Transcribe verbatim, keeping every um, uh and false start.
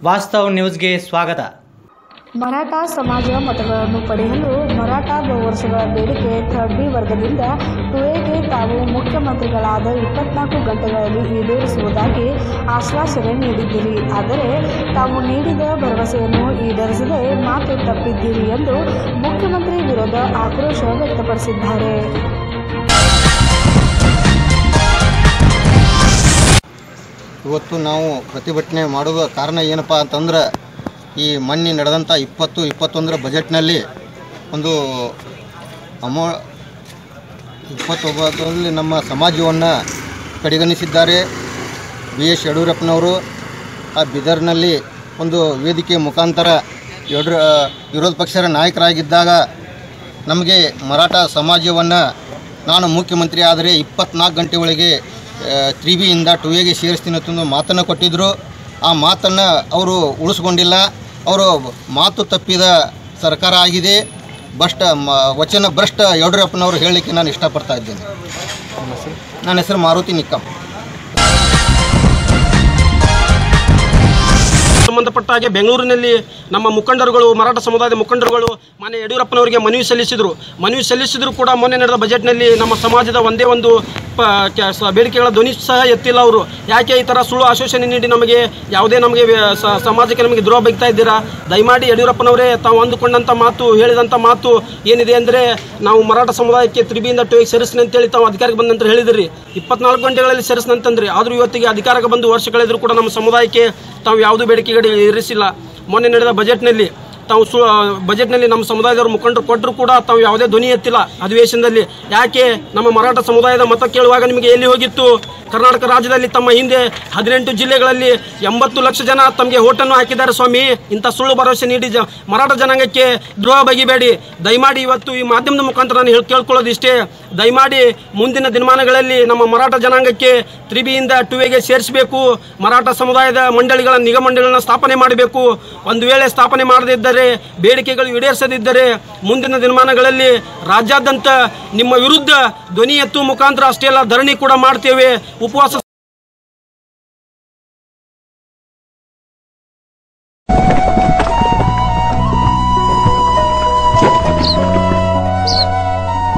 ವಾಸ್ತವ ನ್ಯೂಸ್ಗೆ ಸ್ವಾಗತ. ಮರಾಠ ಸಮಾಜ ಮತಗಳನ್ನು ಪಡೆಯಲು ಮರಾಠ ಬಹುವರ್ಷಗಳ ಬೇಡಿಕೆ ಥರ್ಡ್ ಬಿ ವರ್ಗದಿಂದ ಟು ಎಗೆ ತಾವು ಮುಖ್ಯಮಂತ್ರಿಗಳಾದ ಇಪ್ಪತ್ನಾಲ್ಕು ಗಂಟೆಗಳಲ್ಲಿ ಈಡೇರಿಸುವುದಾಗಿ ಆಶ್ವಾಸನೆ ನೀಡಿದ್ದೀರಿ. ಆದರೆ ತಾವು ನೀಡಿದ ಭರವಸೆಯನ್ನು ಈಡೇರಿಸದೆ ಮಾತು ತಪ್ಪಿದ್ದೀರಿ ಎಂದು ಮುಖ್ಯಮಂತ್ರಿ ವಿರುದ್ಧ ಆಕ್ರೋಶ ವ್ಯಕ್ತಪಡಿಸಿದ್ದಾರೆ. ಇವತ್ತು ನಾವು ಪ್ರತಿಭಟನೆ ಮಾಡುವ ಕಾರಣ ಏನಪ್ಪ ಅಂತಂದ್ರೆ, ಈ ಮೊನ್ನೆ ನಡೆದಂಥ ಇಪ್ಪತ್ತು ಇಪ್ಪತ್ತೊಂದರ ಬಜೆಟ್ನಲ್ಲಿ ಒಂದು ಅಮೋ ಇಪ್ಪತ್ತೊಂಬತ್ತರಲ್ಲಿ ನಮ್ಮ ಸಮಾಜವನ್ನು ಕಡೆಗಣಿಸಿದ್ದಾರೆ. ಬಿ ಎಸ್ ಯಡಿಯೂರಪ್ಪನವರು ಆ ಬೀದರ್ನಲ್ಲಿ ಒಂದು ವೇದಿಕೆ ಮುಖಾಂತರ ಯಡಿಯೂರ ವಿರೋಧ ಪಕ್ಷದ ನಾಯಕರಾಗಿದ್ದಾಗ ನಮಗೆ ಮರಾಠ ಸಮಾಜವನ್ನು ನಾನು ಮುಖ್ಯಮಂತ್ರಿ ಆದರೆ ಇಪ್ಪತ್ನಾಲ್ಕು ಗಂಟೆ ಒಳಗೆ ತ್ರೀ ಬಿಯಿಂದ ಟು ಎಗೆ ಸೇರಿಸ್ತೀನಿ ಅಂತಂದು ಮಾತನ್ನು ಕೊಟ್ಟಿದ್ದರು. ಆ ಮಾತನ್ನು ಅವರು ಉಳಿಸ್ಕೊಂಡಿಲ್ಲ. ಅವರು ಮಾತು ತಪ್ಪಿದ ಸರ್ಕಾರ ಆಗಿದೆ. ಭ್ರಷ್ಟ ವಚನ ಭ್ರಷ್ಟ ಯಡಿಯೂರಪ್ಪನವರು ಹೇಳಲಿಕ್ಕೆ ನಾನು ಇಷ್ಟಪಡ್ತಾ ಇದ್ದೇನೆ. ನನ್ನ ಹೆಸರು ಮಾರುತಿ ನಿಕ್ಕಂ. ಸಂಬಂಧಪಟ್ಟ ಹಾಗೆ ಬೆಂಗಳೂರಿನಲ್ಲಿ ನಮ್ಮ ಮುಖಂಡರುಗಳು, ಮರಾಠ ಸಮುದಾಯದ ಮುಖಂಡರುಗಳು ಮಾನ್ಯ ಯಡಿಯೂರಪ್ಪನವರಿಗೆ ಮನವಿ ಸಲ್ಲಿಸಿದರು. ಮನವಿ ಸಲ್ಲಿಸಿದರೂ ಕೂಡ ಮೊನ್ನೆ ನಡೆದ ಬಜೆಟ್ನಲ್ಲಿ ನಮ್ಮ ಸಮಾಜದ ಒಂದೇ ಒಂದು ಬೇಡಿಕೆಗಳ ಧ್ವನಿ ಸಹ ಎತ್ತಿಲ್ಲ ಅವರು. ಯಾಕೆ ಈ ಥರ ಸುಳ್ಳು ಆಶ್ವಾಸನೆ ನೀಡಿ ನಮಗೆ ಯಾವುದೇ ನಮಗೆ ಸಮಾಜಕ್ಕೆ ನಮಗೆ ದ್ರೋಹ ಬೈತಾ ಇದ್ದೀರಾ? ದಯಮಾಡಿ ಯಡಿಯೂರಪ್ಪನವರೇ ತಾವು ಅಂದುಕೊಂಡಂಥ ಮಾತು, ಹೇಳಿದಂಥ ಮಾತು ಏನಿದೆ ಅಂದರೆ ನಾವು ಮರಾಠ ಸಮುದಾಯಕ್ಕೆ ತ್ರಿಬಿಯಿಂದ ಟು ಎಗೆ ಸೇರಿಸ್ತೀನಿ ಅಂತೇಳಿ ತಾವು ಅಧಿಕಾರಕ್ಕೆ ಬಂದ ನಂತರ ಹೇಳಿದಿರಿ. ಇಪ್ಪತ್ನಾಲ್ಕು ಗಂಟೆಗಳಲ್ಲಿ ಸೇರಿಸ್ನಂತಂದ್ರಿ. ಆದರೂ ಇವತ್ತಿಗೆ ಅಧಿಕಾರಕ್ಕೆ ಬಂದು ವರ್ಷ ಕಳೆದರೂ ಕೂಡ ನಮ್ಮ ಸಮುದಾಯಕ್ಕೆ ತಾವು ಯಾವುದೂ ಬೇಡಿಕೆಗಳು ಇರಿಸಿಲ್ಲ. ಮೊನ್ನೆ ನಡೆದ ಬಜೆಟ್ನಲ್ಲಿ ತಾವು ಸು ಬಜೆಟ್ನಲ್ಲಿ ನಮ್ಮ ಸಮುದಾಯದವರು ಮುಖಂಡರು ಕೊಟ್ಟರು ಕೂಡ ತಾವು ಯಾವುದೇ ಧ್ವನಿ ಎತ್ತಿಲ್ಲ ಅಧಿವೇಶನದಲ್ಲಿ. ಯಾಕೆ ನಮ್ಮ ಮರಾಠ ಸಮುದಾಯದ ಮತ ಕೇಳುವಾಗ ನಿಮಗೆ ಎಲ್ಲಿ ಹೋಗಿತ್ತು? ಕರ್ನಾಟಕ ರಾಜ್ಯದಲ್ಲಿ ತಮ್ಮ ಹಿಂದೆ ಹದಿನೆಂಟು ಜಿಲ್ಲೆಗಳಲ್ಲಿ ಎಂಬತ್ತು ಲಕ್ಷ ಜನ ತಮಗೆ ಓಟನ್ನು ಹಾಕಿದ್ದಾರೆ ಸ್ವಾಮಿ. ಇಂಥ ಸುಳ್ಳು ಭರವಸೆ ನೀಡಿ ಜ ಮರಾಠ ಜನಾಂಗಕ್ಕೆ ದ್ರೋಹ ಬಗೆಬೇಡಿ. ದಯಮಾಡಿ ಇವತ್ತು ಈ ಮಾಧ್ಯಮದ ಮುಖಾಂತರ ನಾನು ಹೇಳಿ ಕೇಳ್ಕೊಳ್ಳೋದು ಇಷ್ಟೇ. ದಯಮಾಡಿ ಮುಂದಿನ ದಿನಮಾನಗಳಲ್ಲಿ ನಮ್ಮ ಮರಾಠ ಜನಾಂಗಕ್ಕೆ ತ್ರೀ ಬಿಯಿಂದ ಟು ಎಗೆ ಸೇರಿಸಬೇಕು. ಮರಾಠ ಸಮುದಾಯದ ಮಂಡಳಿಗಳ ನಿಗಮ ಮಂಡಳಿಗಳನ್ನ ಸ್ಥಾಪನೆ ಮಾಡಬೇಕು. ಒಂದು ವೇಳೆ ಸ್ಥಾಪನೆ ಮಾಡದಿದ್ದರೆ, ಬೇಡಿಕೆಗಳು ಈಡೇರಿಸದಿದ್ದರೆ ಮುಂದಿನ ದಿನಮಾನಗಳಲ್ಲಿ ರಾಜ್ಯಾದ್ಯಂತ ನಿಮ್ಮ ವಿರುದ್ಧ ಧ್ವನಿ ಎತ್ತುವ ಮುಖಾಂತರ ಅಷ್ಟೇ ಅಲ್ಲ ಧರಣಿ ಕೂಡ ಮಾಡ್ತೇವೆ, ಉಪವಾಸ